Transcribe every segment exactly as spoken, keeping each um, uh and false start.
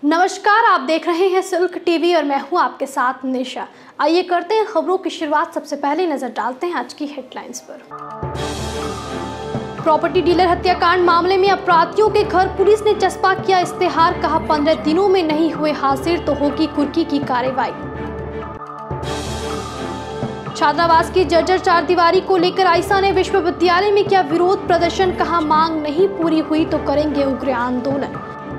नमस्कार, आप देख रहे हैं सिल्क टीवी और मैं हूं आपके साथ निशा। आइए करते हैं खबरों की शुरुआत। सबसे पहले नजर डालते हैं आज की हेडलाइंस पर। प्रॉपर्टी डीलर हत्याकांड मामले में अपराधियों के घर पुलिस ने चस्पा किया इस्तेहार, कहा पंद्रह दिनों में नहीं हुए हाजिर तो होगी कुर्की की कार्रवाई। छात्रावास की जर्जर चार दीवारी को लेकर आयशा ने विश्वविद्यालय में किया विरोध प्रदर्शन, कहा मांग नहीं पूरी हुई तो करेंगे उग्र आंदोलन।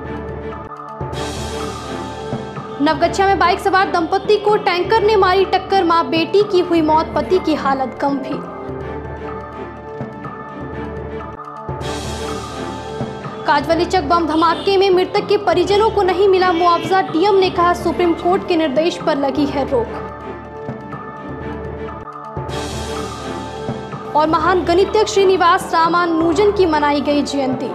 नवगछिया में बाइक सवार दंपति को टैंकर ने मारी टक्कर, मां बेटी की हुई मौत, पति की हालत गंभीर। काजवली चक बम धमाके में मृतक के परिजनों को नहीं मिला मुआवजा, डीएम ने कहा सुप्रीम कोर्ट के निर्देश पर लगी है रोक। और महान गणितज्ञ श्रीनिवास रामानुजन की मनाई गई जयंती।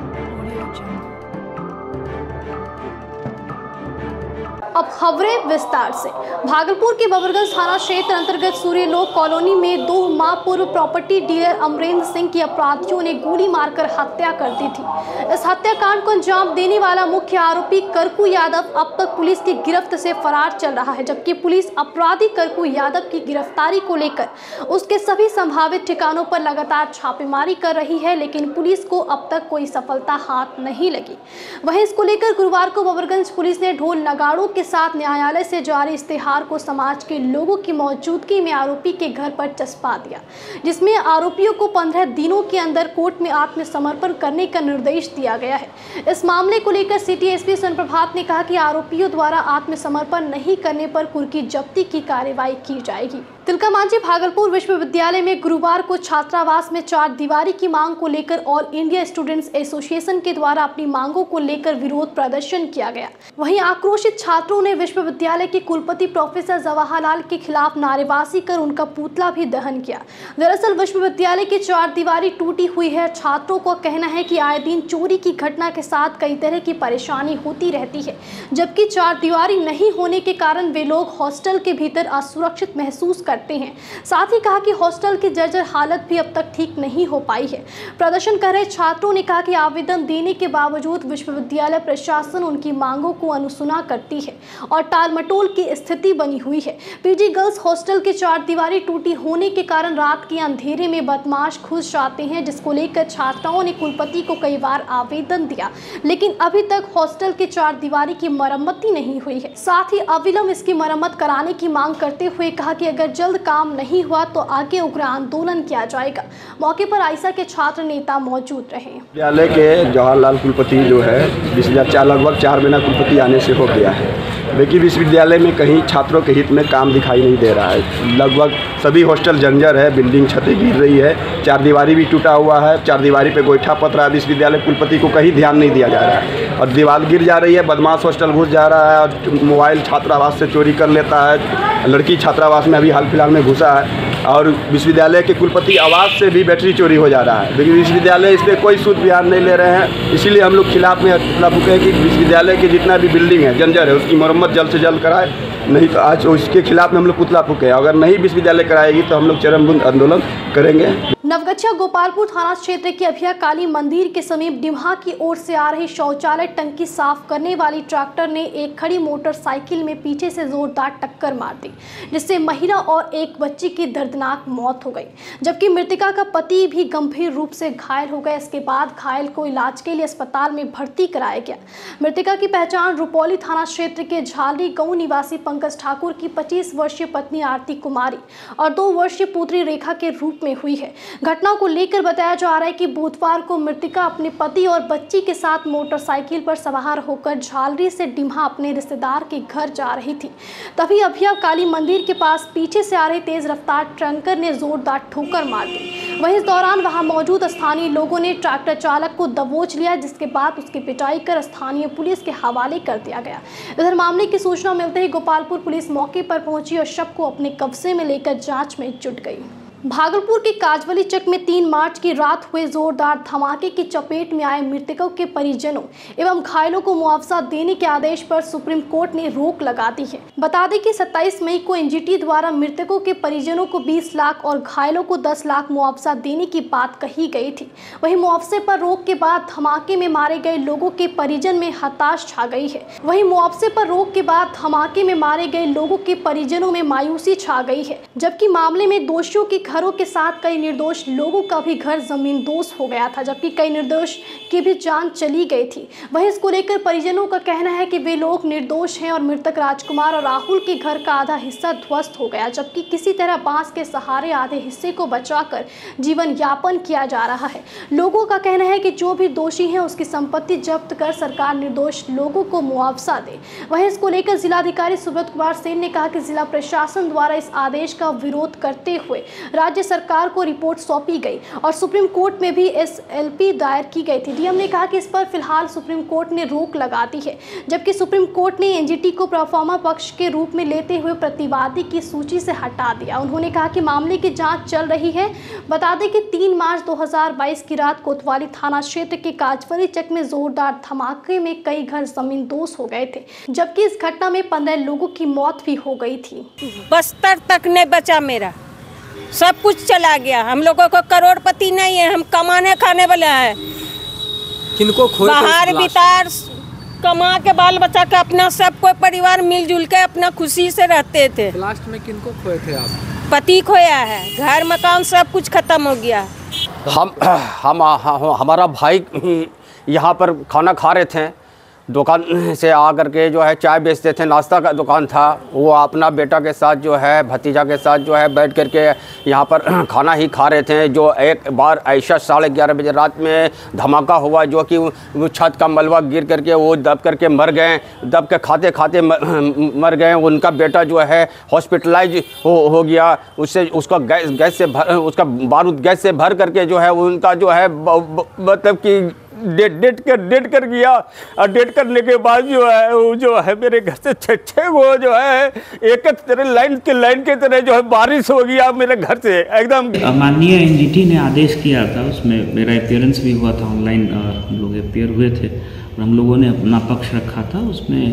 अब खबरें विस्तार से। भागलपुर के बबरगंज थाना क्षेत्र अंतर्गत सूर्यलोक कॉलोनी में दो माह पूर्व प्रॉपर्टी डीलर अमरेंद्र सिंह की अपराधियों ने गोली मारकर हत्या कर दी थी। इस हत्याकांड को अंजाम देने वाला मुख्य आरोपी करकू यादव अब तक पुलिस की गिरफ्त से फरार चल रहा है, जबकि पुलिस अपराधी करकू यादव की गिरफ्तारी को लेकर उसके सभी संभावित ठिकानों पर लगातार छापेमारी कर रही है, लेकिन पुलिस को अब तक कोई सफलता हाथ नहीं लगी। वहीं इसको लेकर गुरुवार को बबरगंज पुलिस ने ढोल नगाड़ों के साथ न्यायालय से जारी इस्तेहार को समाज के लोगों की मौजूदगी में आरोपी के घर पर चस्पा दिया, जिसमें आरोपियों को पंद्रह दिनों के अंदर कोर्ट में आत्मसमर्पण करने का निर्देश दिया गया है। इस मामले को लेकर सिटी एसपी स्वर्ण प्रभात ने कहा कि आरोपियों द्वारा आत्मसमर्पण नहीं करने पर कुर्की जब्ती की कार्रवाई की जाएगी। तिलका मांझी भागलपुर विश्वविद्यालय में गुरुवार को छात्रावास में चार दीवारी की मांग को लेकर ऑल इंडिया स्टूडेंट्स एसोसिएशन के द्वारा अपनी मांगों को लेकर विरोध प्रदर्शन किया गया। वहीं आक्रोशित छात्रों ने विश्वविद्यालय के कुलपति प्रोफेसर जवाहरलाल के खिलाफ नारेबाजी कर उनका पुतला भी दहन किया। दरअसल विश्वविद्यालय की चार दीवारी टूटी हुई है। छात्रों का कहना है कि आए दिन चोरी की घटना के साथ कई तरह की परेशानी होती रहती है, जबकि चार दीवारी नहीं होने के कारण वे लोग हॉस्टल के भीतर असुरक्षित महसूस करते हैं। साथ ही कहा कि हॉस्टल की जर्जर हालत भी अब तक ठीक नहीं हो पाई है। प्रदर्शन कर रहे छात्रों ने कहा कि आवेदन देने के बावजूद विश्वविद्यालय प्रशासन उनकी मांगों को अनसुना करती है और टालमटोल की स्थिति बनी हुई है। पीजी गर्ल्स हॉस्टल की चार दीवारी टूटी होने के कारण रात के अंधेरे में बदमाश घुस जाते हैं, जिसको लेकर छात्राओं ने कुलपति को कई बार आवेदन दिया, लेकिन अभी तक हॉस्टल की चार दीवारी की मरम्मत नहीं हुई है। साथ ही अविलंब इसकी मरम्मत कराने की मांग करते हुए कहा कि अगर जल्द काम नहीं हुआ तो आगे उग्र आंदोलन किया जाएगा। मौके पर आयशा के छात्र नेता मौजूद रहे। विद्यालय के जवाहरलाल कुलपति जो है बीस हजार चार लगभग चार महीना कुलपति आने से हो गया है, लेकिन विश्वविद्यालय में कहीं छात्रों के हित में काम दिखाई नहीं दे रहा है। लगभग सभी हॉस्टल जर्जर है, बिल्डिंग छतें गिर रही है, चार दीवारी भी टूटा हुआ है, चार दीवारी पे गोईठा पत रहा है। विश्वविद्यालय कुलपति को कहीं ध्यान नहीं दिया जा रहा है और दीवार गिर जा रही है। बदमाश हॉस्टल घुस जा रहा है और मोबाइल छात्रावास से चोरी कर लेता है। लड़की छात्रावास में अभी हाल फिलहाल में घुसा है और विश्वविद्यालय के कुलपति आवास से भी बैटरी चोरी हो जा रहा है, लेकिन विश्वविद्यालय इस पर कोई शुद्ध ध्यान नहीं ले रहे हैं। इसीलिए हम लोग खिलाफ में पुतला फूके हैं कि विश्वविद्यालय की जितना भी बिल्डिंग है जर्जर है उसकी मरम्मत जल्द से जल्द कराए, नहीं तो आज उसके खिलाफ में हम लोग पुतला फूके। अगर नहीं विश्वविद्यालय कराएगी तो हम लोग चरमबंद आंदोलन करेंगे। नवगछिया गोपालपुर थाना क्षेत्र के अभिया काली मंदिर के समीप डिम्हा की ओर से आ रही शौचालय टंकी साफ करने वाली ट्रैक्टर ने एक खड़ी मोटरसाइकिल में पीछे से जोरदार टक्कर मार दी, जिससे महिला और एक बच्ची की दर्दनाक मौत हो गई, जबकि मृतका का पति भी गंभीर रूप से घायल हो गया। इसके बाद घायल को इलाज के लिए अस्पताल में भर्ती कराया गया। मृतका की पहचान रुपौली थाना क्षेत्र के झाली गांव निवासी पंकज ठाकुर की पच्चीस वर्षीय पत्नी आरती कुमारी और दो वर्षीय पुत्री रेखा के रूप में हुई है। घटना को लेकर बताया जा रहा है कि बुधवार को मृतका अपने पति और बच्ची के साथ मोटरसाइकिल पर सवार होकर झालरी से डिम्हा अपने रिश्तेदार के घर जा रही थी। तभी अभिया काली मंदिर के पास पीछे से आ रही तेज रफ्तार टैंकर ने जोरदार ठोकर मार दी। वहीं इस दौरान वहां मौजूद स्थानीय लोगों ने ट्रैक्टर चालक को दबोच लिया, जिसके बाद उसकी पिटाई कर स्थानीय पुलिस के हवाले कर दिया गया। इधर मामले की सूचना मिलते ही गोपालपुर पुलिस मौके पर पहुंची और शव को अपने कब्जे में लेकर जाँच में जुट गई। भागलपुर के काजवली चक में तीन मार्च की रात हुए जोरदार धमाके की चपेट में आए मृतकों के परिजनों एवं घायलों को मुआवजा देने के आदेश पर सुप्रीम कोर्ट ने रोक लगा दी है। बता दें कि सत्ताईस मई को एनजीटी द्वारा मृतकों के परिजनों को बीस लाख और घायलों को दस लाख मुआवजा देने की बात कही गई थी। वहीं मुआवजे पर रोक के बाद धमाके में मारे गए लोगों के परिजन में हताश छा गई है। वहीं मुआवजे पर रोक के बाद धमाके में मारे गए लोगों के परिजनों में मायूसी छा गई है, जबकि मामले में दोषियों के घरों के साथ कई निर्दोष लोगों का भी घर जमींदोज हो गया था, जबकि कई निर्दोष की भी जान चली गई थी। वहीं इसको लेकर परिजनों का कहना है कि वे लोग निर्दोष हैं और मृतक राजकुमार और राहुल के घर का आधा हिस्सा ध्वस्त हो गया, जबकि किसी तरह बांस के सहारे आधे हिस्से को बचाकर जीवन यापन किया जा रहा है। लोगों का कहना है कि जो भी दोषी है उसकी संपत्ति जब्त कर सरकार निर्दोष लोगों को मुआवजा दे। वहीं इसको लेकर जिलाधिकारी सुब्रत कुमार सेन ने कहा कि जिला प्रशासन द्वारा इस आदेश का विरोध करते हुए राज्य सरकार को रिपोर्ट सौंपी गई और सुप्रीम कोर्ट में भी एसएलपी दायर की गई थी। डीएम ने कहा कि इस पर फिलहाल सुप्रीम कोर्ट ने रोक लगा दी है, जबकि सुप्रीम कोर्ट ने एनजीटी को प्रोफार्मा पक्ष के रूप में लेते हुए प्रतिवादी की सूची से हटा दिया। उन्होंने कहा कि मामले की जांच चल रही है। बता दें कि तीन मार्च दो हज़ार बाईस की रात कोतवाली थाना क्षेत्र के काजवली चक में जोरदार धमाके में कई घर जमींदोज हो गए थे, जबकि इस घटना में पंद्रह लोगों की मौत भी हो गई थी। बस्तर तक नहीं बचा, मेरा सब कुछ चला गया। हम लोगों को करोड़पति नहीं है, हम कमाने खाने वाले हैं। किनको खोए बाहर भीतर कमा के बाल बच्चा के अपना सब कोई परिवार मिलजुल के अपना खुशी से रहते थे। लास्ट में किनको खोए थे आप? पति खोया है, घर मकान सब कुछ खत्म हो गया। हम हम हमारा भाई यहाँ पर खाना खा रहे थे, दुकान से आ करके जो है चाय बेचते थे, नाश्ता का दुकान था। वो अपना बेटा के साथ जो है भतीजा के साथ जो है बैठ करके यहाँ पर खाना ही खा रहे थे। जो एक बार ऐसा साढ़े ग्यारह बजे रात में धमाका हुआ जो कि वो छत का मलबा गिर करके वो दब करके मर गए। दब के खाते खाते मर गए। उनका बेटा जो है हॉस्पिटलाइज हो हो गया। उससे उसका गैस गैस से भर उसका बारूद गैस से भर करके जो है उनका जो है मतलब कि डेट डेट कर डेट कर गया। और डेट करने के बाद जो है वो जो है मेरे घर से छः छः वो जो है एक एक तरह लाइन के लाइन के तरह जो है बारिश हो गया मेरे घर से एकदम। माननीय एनजीटी ने आदेश किया था, उसमें मेरा अपीयरेंस भी हुआ था, ऑनलाइन हम लोग अपीयर हुए थे और हम लोगों ने अपना पक्ष रखा था।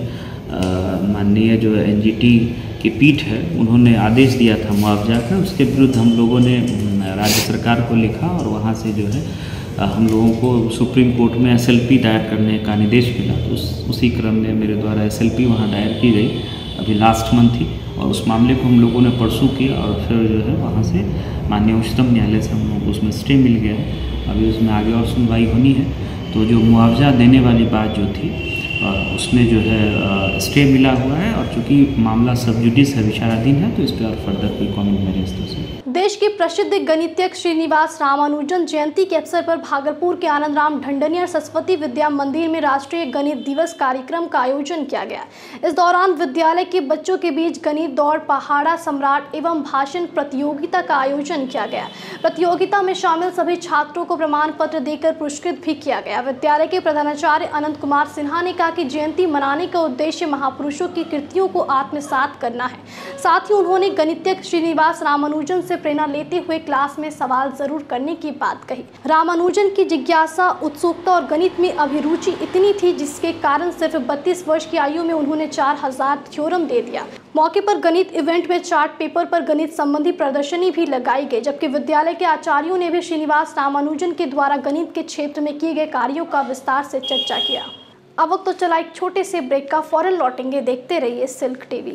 उसमें माननीय जो एनजीटी की पीठ है उन्होंने आदेश दिया था मुआवजा का। उसके विरुद्ध हम लोगों ने राज्य सरकार को लिखा और वहाँ से जो है हम लोगों को सुप्रीम कोर्ट में एसएलपी दायर करने का निर्देश मिला। तो उस उसी क्रम में मेरे द्वारा एसएलपी वहाँ दायर की गई, अभी लास्ट मंथ थी, और उस मामले को हम लोगों ने परसू किया और फिर जो है वहाँ से माननीय उच्चतम न्यायालय से हम लोगों को उसमें स्टे मिल गया। अभी उसमें आगे और सुनवाई होनी है। तो जो मुआवजा देने वाली बात जो थी उसमें जो है स्टे मिला हुआ है और चूँकि मामला सब जुडिस है, विचाराधीन है, तो इस पर और फर्दर कोई कमेंट मेरे इस तरह से। देश के प्रसिद्ध गणितज्ञ श्रीनिवास रामानुजन जयंती के अवसर पर भागलपुर के आनंद राम ढंडनिया सरस्वती विद्या मंदिर में राष्ट्रीय गणित दिवस कार्यक्रम का आयोजन किया गया। इस दौरान विद्यालय के बच्चों के बीच गणित दौड़, पहाड़ा सम्राट एवं भाषण प्रतियोगिता का आयोजन किया गया। प्रतियोगिता में शामिल सभी छात्रों को प्रमाण पत्र देकर पुरस्कृत भी किया गया। विद्यालय के प्रधानाचार्य अनंत कुमार सिन्हा ने कहा कि जयंती मनाने का उद्देश्य महापुरुषों की कृतियों को आत्मसात करना है। साथ ही उन्होंने गणितज्ञ श्रीनिवास रामानुजन से प्रेरणा लेते हुए क्लास में सवाल जरूर करने की बात कही। रामानुजन की जिज्ञासा, उत्सुकता और गणित में अभिरुचि इतनी थी जिसके कारण सिर्फ बत्तीस वर्ष की आयु में उन्होंने चार हजार थ्योरम दे दिया। मौके पर गणित इवेंट में चार्ट पेपर पर गणित संबंधी प्रदर्शनी भी लगाई गई, जबकि विद्यालय के आचार्यों ने भी श्रीनिवास रामानुजन के द्वारा गणित के क्षेत्र में किए गए कार्यों का विस्तार से चर्चा किया। अब वक्त तो चला एक छोटे से ब्रेक का, फौरन लौटेंगे। देखते रहिए सिल्क टीवी।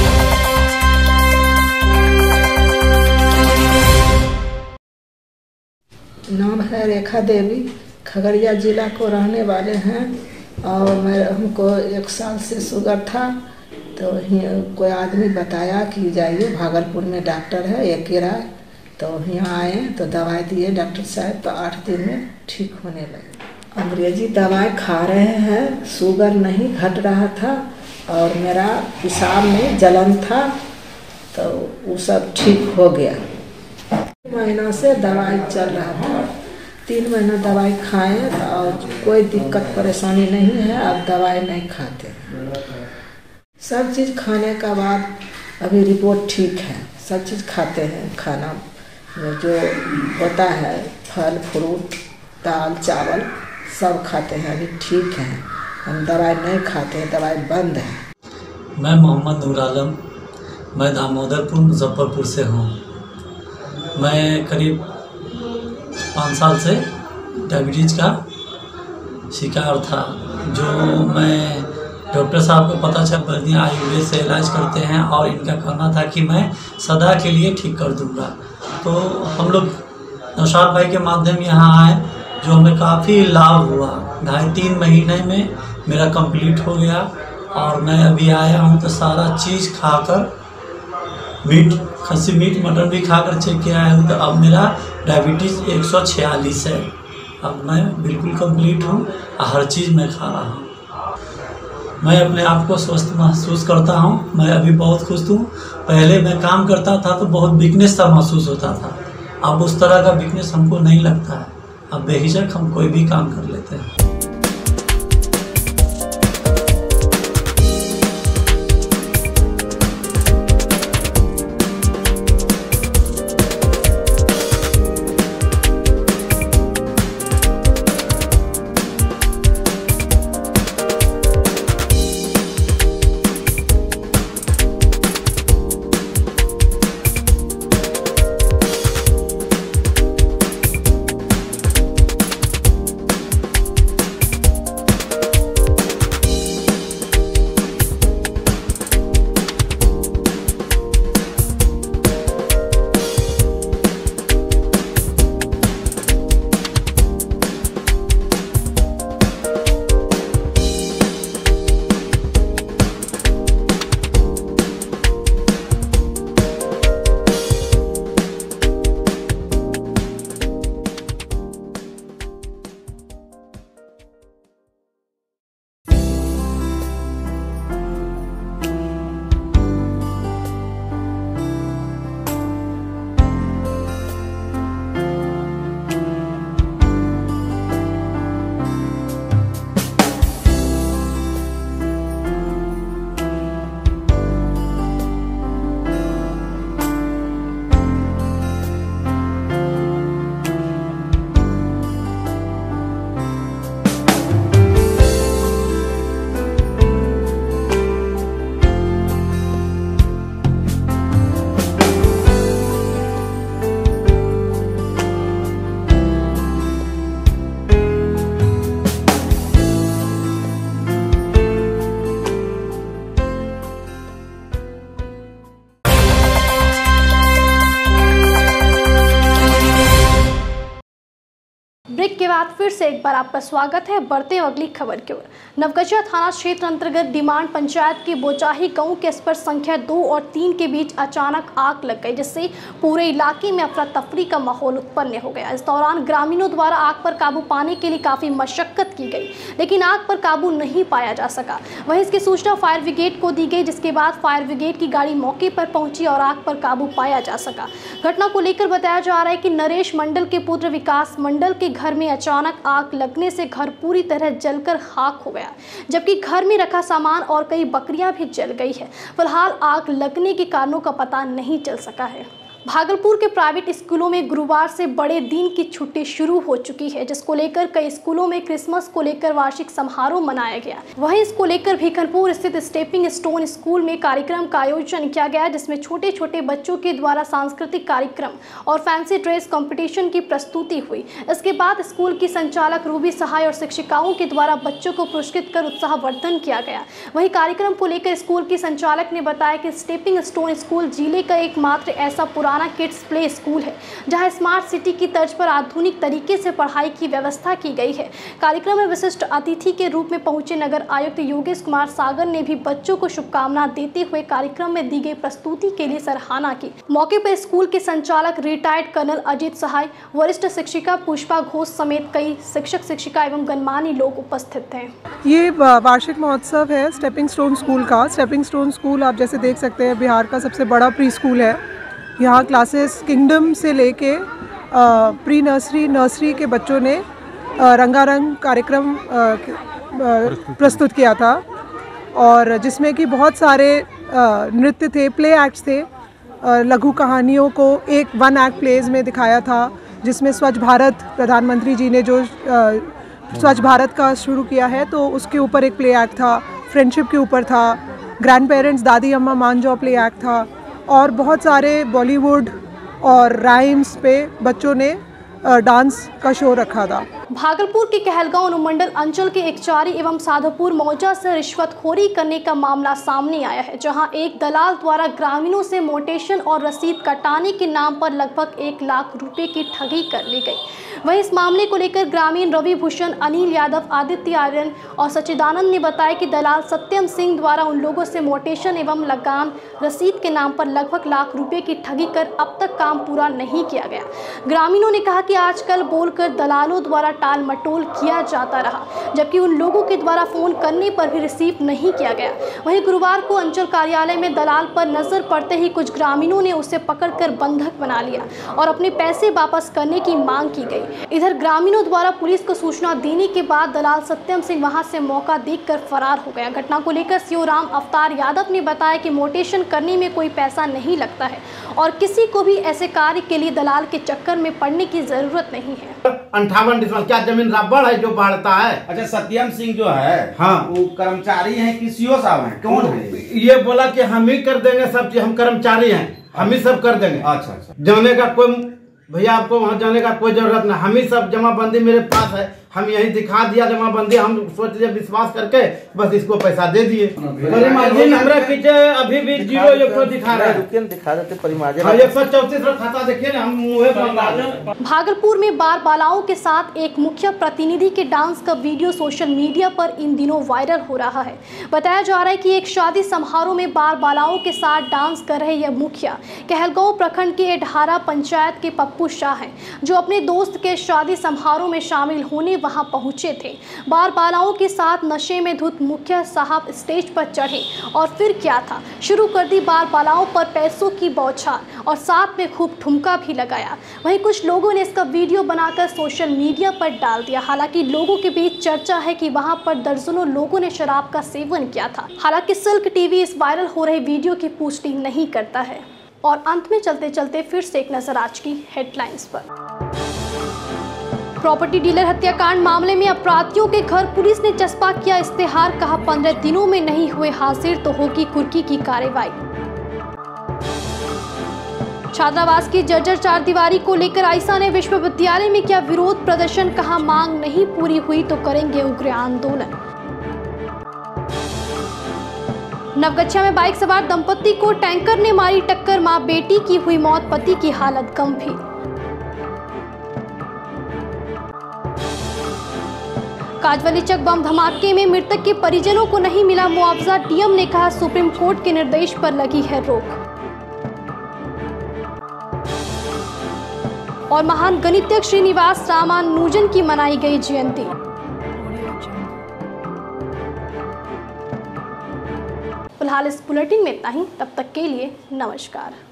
नाम है रेखा देवी, खगड़िया जिला को रहने वाले हैं और मैं हमको एक साल से शुगर था। तो कोई आदमी बताया कि जाइए भागलपुर में डॉक्टर है एक ही राय, तो यहाँ आए तो दवाई दिए डॉक्टर साहब, तो आठ दिन में ठीक होने लगे। अंग्रेजी दवाई खा रहे हैं, शुगर नहीं घट रहा था और मेरा पेशाब में जलन था, तो वो सब ठीक हो गया। महीना से दवाई चल रहा था, तीन महीना दवाई खाए और कोई दिक्कत परेशानी नहीं है। अब दवाई नहीं खाते, सब चीज़ खाने का बाद अभी रिपोर्ट ठीक है, सब चीज़ खाते हैं, खाना जो होता है फल फ्रूट दाल चावल सब खाते हैं, अभी ठीक है। हम दवाई नहीं खाते हैं, दवाई बंद है। मैं मोहम्मद नूर आलम, मैं दामोदरपुर मुजफ्फरपुर से हूँ। मैं करीब पाँच साल से डायबिटीज़ का शिकार था, जो मैं डॉक्टर साहब को पता चल बर्दिया आयुर्वेद से इलाज करते हैं और इनका कहना था कि मैं सदा के लिए ठीक कर दूंगा। तो हम लोग नौशाद भाई के माध्यम यहाँ आए, जो हमें काफ़ी लाभ हुआ। ढाई तीन महीने में मेरा कंप्लीट हो गया और मैं अभी आया हूँ तो सारा चीज़ खाकर, मीट खस्सी मीट मटन भी खाकर चेक किया है, तो अब मेरा डायबिटीज़ एक सौ छियालीस है। अब मैं बिल्कुल कंप्लीट हूँ, हर चीज़ मैं खा रहा हूँ। मैं अपने आप को स्वस्थ महसूस करता हूँ। मैं अभी बहुत खुश हूँ। पहले मैं काम करता था तो बहुत वीकनेस सा महसूस होता था, अब उस तरह का वीकनेस हमको नहीं लगता है। अब बेहिचक हम कोई भी काम कर लेते हैं। ब्रेक के बाद फिर से एक बार आपका स्वागत है। बढ़ते हैं अगली खबर की ओर। नवगछिया थाना क्षेत्र अंतर्गत डिमांड पंचायत के बोचाही गांव के स्पर्श संख्या दो और तीन के बीच अचानक आग लग गई, जिससे पूरे इलाके में अफरा तफरी का माहौल उत्पन्न हो गया। इस दौरान ग्रामीणों द्वारा आग पर काबू पाने के लिए काफी मशक्कत की गई, लेकिन आग पर काबू नहीं पाया जा सका। वहीं इसकी सूचना फायर ब्रिगेड को दी गई, जिसके बाद फायर ब्रिगेड की गाड़ी मौके पर पहुंची और आग पर काबू पाया जा सका। घटना को लेकर बताया जा रहा है कि नरेश मंडल के पुत्र विकास मंडल के घर में अचानक आग लगने से घर पूरी तरह जलकर खाक हो गया, जबकि घर में रखा सामान और कई बकरियां भी जल गई है। फिलहाल आग लगने के कारणों का पता नहीं चल सका है। भागलपुर के प्राइवेट स्कूलों में गुरुवार से बड़े दिन की छुट्टी शुरू हो चुकी है, जिसको लेकर कई स्कूलों में क्रिसमस को लेकर वार्षिक समारोह मनाया गया। वहीं इसको लेकर भीखनपुर स्थित स्टेपिंग स्टोन स्कूल में कार्यक्रम का आयोजन किया गया, जिसमें छोटे छोटे बच्चों के द्वारा सांस्कृतिक कार्यक्रम और फैंसी ड्रेस कंपटीशन की प्रस्तुति हुई। इसके बाद स्कूल की संचालक रूबी सहाय और शिक्षिकाओं के द्वारा बच्चों को पुरस्कृत कर उत्साहवर्धन किया गया। वहीं कार्यक्रम को लेकर स्कूल की संचालक ने बताया कि स्टेपिंग स्टोन स्कूल जिले का एकमात्र ऐसा पुराना किड्स प्ले स्कूल है जहां स्मार्ट सिटी की तर्ज पर आधुनिक तरीके से पढ़ाई की व्यवस्था की गई है। कार्यक्रम में विशिष्ट अतिथि के रूप में पहुंचे नगर आयुक्त योगेश कुमार सागर ने भी बच्चों को शुभकामनाएं देते हुए कार्यक्रम में दी गई प्रस्तुति के लिए सराहना की। मौके पर स्कूल के संचालक रिटायर्ड कर्नल अजीत सहाय, वरिष्ठ शिक्षिका पुष्पा घोष समेत कई शिक्षक शिक्षिका एवं गणमान्य लोग उपस्थित थे। ये वार्षिक महोत्सव है स्टेपिंग स्टोन स्कूल का। स्टेपिंग स्टोन स्कूल आप जैसे देख सकते हैं बिहार का सबसे बड़ा प्री स्कूल है। यहाँ क्लासेस किंगडम से लेके प्री नर्सरी नर्सरी के बच्चों ने आ, रंगारंग कार्यक्रम प्रस्तुत किया था, और जिसमें कि बहुत सारे नृत्य थे, प्ले एक्ट्स थे, लघु कहानियों को एक वन एक्ट प्लेज में दिखाया था, जिसमें स्वच्छ भारत प्रधानमंत्री जी ने जो स्वच्छ भारत का शुरू किया है तो उसके ऊपर एक प्ले एक्ट था, फ्रेंडशिप के ऊपर था, ग्रैंड पेरेंट्स दादी अम्मा मान जाओ प्ले एक्ट था, और बहुत सारे बॉलीवुड और राइम्स पे बच्चों ने डांस का शो रखा था। भागलपुर के कहलगांव अनुमंडल अंचल के एकचारी एवं साधुपुर मौजा से रिश्वतखोरी करने का मामला सामने आया है, जहां एक दलाल द्वारा ग्रामीणों से मोटेशन और रसीद कटाने के नाम पर लगभग एक लाख रुपए की ठगी कर ली गई। वहीं इस मामले को लेकर ग्रामीण रवि भूषण, अनिल यादव, आदित्य आर्यन और सचिदानंद ने बताया कि दलाल सत्यम सिंह द्वारा उन लोगों से मोटेशन एवं लगान रसीद के नाम पर लगभग लाख रुपए की ठगी कर अब तक काम पूरा नहीं किया गया। ग्रामीणों ने कहा कि आजकल बोलकर दलालों द्वारा टाल मटोल किया जाता रहा, जबकि उन लोगों के द्वारा फोन करने पर भी रिसीव नहीं किया गया। वहीं गुरुवार को अंचल कार्यालय में दलाल पर नजर पड़ते ही कुछ ग्रामीणों ने उसे पकड़कर बंधक बना लिया और अपने पैसे वापस करने की मांग की गई। इधर ग्रामीणों द्वारा पुलिस को सूचना देने के बाद दलाल सत्यम सिंह वहां से मौका देखकर फरार हो गया। घटना को लेकर सीओ राम अवतार यादव ने बताया कि मोटेशन करने में कोई पैसा नहीं लगता है और किसी को भी ऐसे कार्य के लिए दलाल के चक्कर में पड़ने की जरूरत नहीं है। अंठावन डिसमिल क्या जमीन रबड़ है जो बाढ़ता है? अच्छा, सत्यम सिंह जो है, हाँ, वो कर्मचारी हैं कि सीओ साहब हैं? कौन है? ये बोला कि हम ही कर देंगे सब चीज, हम कर्मचारी हैं, हम ही सब कर देंगे। अच्छा अच्छा, जाने का कोई भैया आपको वहाँ जाने का कोई जरूरत नहीं, हम ही सब जमाबंदी मेरे पास है, हम यही दिखा दिया जमाबंदी, हम सोच लिया विश्वास करके बस इसको पैसा दे दिए। परिमार्जिन हमारे पीछे अभी भी जीरो एक सौ दिखा रहा है, दिखा देते परिमार्जिन एक सौ चौतीस खाता देखिए ना, हम मुँह बंद। भागलपुर में बार बालाओं के साथ एक मुखिया प्रतिनिधि के डांस का वीडियो सोशल मीडिया पर इन दिनों वायरल हो रहा है। बताया जा रहा है कि एक शादी समारोह में बार बालाओं के साथ डांस कर रहे यह मुखिया कहलगांव प्रखंड के एढारा पंचायत के पप्पू शाह हैं, जो अपने दोस्त के शादी समारोह में शामिल होने वहां पहुंचे थे। बार बालाओं के साथ नशे में धुत मुखिया साहब स्टेज पर चढ़े और फिर क्या था, शुरू कर दी बार बालाओं पर पैसों की बौछार और साथ में खूब ठुमका भी लगाया। वहीं कुछ लोगों ने इसका वीडियो बनाकर सोशल मीडिया पर डाल दिया। हालांकि लोगों के बीच चर्चा है कि वहां पर दर्जनों लोगों ने शराब का सेवन किया था। हालांकि सिल्क टीवी इस वायरल हो रहे वीडियो की पुष्टि नहीं करता है। और अंत में चलते चलते फिर से एक नजर आज की हेडलाइंस पर। प्रॉपर्टी डीलर हत्याकांड मामले में अपराधियों के घर पुलिस ने चस्पा किया इश्तेहार, कहा पंद्रह दिनों में नहीं हुए हाजिर तो होगी कुर्की की कार्रवाई। छात्रावास की जर्जर चार दीवारी को लेकर आयशा ने विश्वविद्यालय में किया विरोध प्रदर्शन, कहा मांग नहीं पूरी हुई तो करेंगे उग्र आंदोलन। नवगछिया में बाइक सवार दंपति को टैंकर ने मारी टक्कर, मां बेटी की हुई मौत, पति की हालत गंभीर। काजवली चक बम धमाके में मृतक के परिजनों को नहीं मिला मुआवजा, डीएम ने कहा सुप्रीम कोर्ट के निर्देश पर लगी है रोक। और महान गणितज्ञ श्रीनिवास रामानुजन की मनाई गई जयंती। फिलहाल इस बुलेटिन में इतना ही, तब तक के लिए नमस्कार।